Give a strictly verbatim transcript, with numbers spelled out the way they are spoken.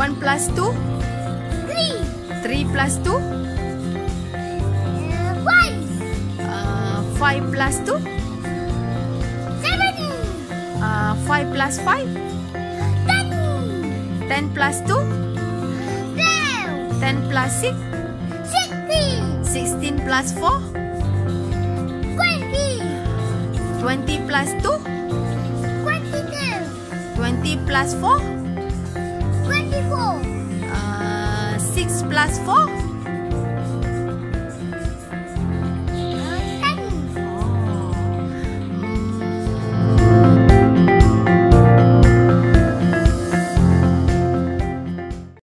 one plus two. Three. Three plus two. Uh, five. Uh, five plus two. Seven. Uh, five plus five. Ten. Ten plus two. Twelve. Ten plus six. Sixteen. Sixteen plus four. Twenty. Twenty plus two. Twenty-two. Twenty plus four. Twenty-four. Uh, six plus four.